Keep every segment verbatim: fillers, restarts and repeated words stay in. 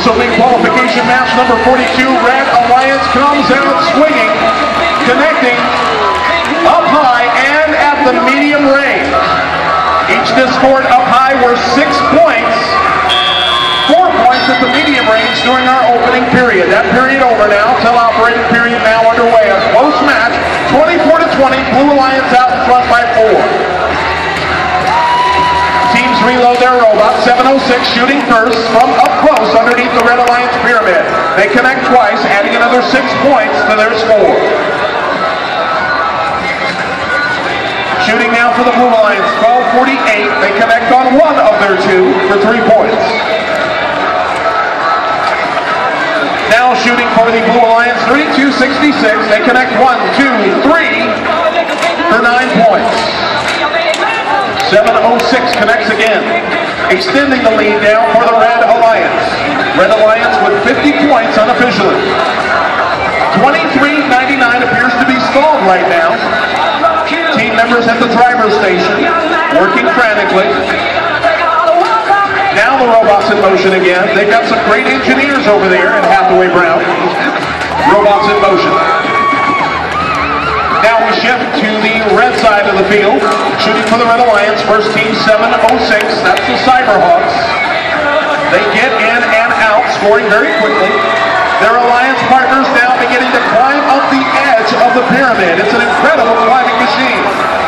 This will be qualification match number forty-two. Red Alliance comes out swinging, connecting up high and at the medium range. Each discord up high were six points. Four points at the medium range during our opening period. That period over now. Till operating period now underway. A close match, twenty-four to twenty. Blue Alliance out in front by four. Teams reload their robots. seven oh six shooting first from up close underneath the Red Alliance pyramid. They connect twice, adding another six points to their score. Shooting now for the Blue Alliance, twelve forty-eight. They connect on one of their two for three points. Now shooting for the Blue Alliance, thirty-two sixty-six. They connect one, two, three for nine points. seven oh six connects again, extending the lead down for the Red Alliance. Red Alliance with fifty points unofficially. twenty-three ninety-nine appears to be stalled right now. Team members at the driver's station working frantically. Now the robots in motion again. They've got some great engineers over there in Hathaway Brown. Robots in motion. Now we shift to the red side of the field. Shooting for the Red Alliance. First team seven oh six. That's the Cyberhawks. They get in and out, scoring very quickly. Their Alliance partners now beginning to climb up the edge of the pyramid. It's an incredible climbing machine.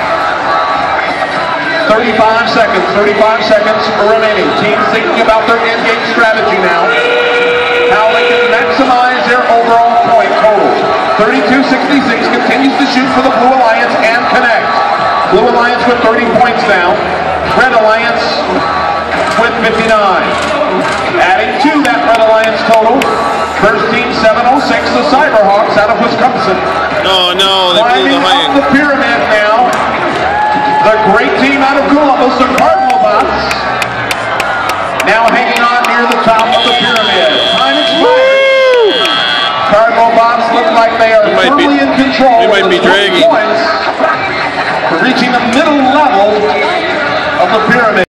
thirty-five seconds, thirty-five seconds remaining. Teams thinking about their in-game strategy now. How they can maximize their overall point total. thirty-two sixty-six continues to shoot for the Blue Alliance and connect. Blue Alliance with thirty points now. Red Alliance with fifty-nine. Adding to that Red Alliance total, first team seven oh six, the Cyberhawks out of Wisconsin. No, no, they blew the Climbing up the pyramid now. The great team out of Columbus, the Cardinal Bots, now hanging on near the top of the pyramid. Time expired. Cardinal Bots look like they are firmly in control. They might be dragging. Points for reaching the middle level of the pyramid.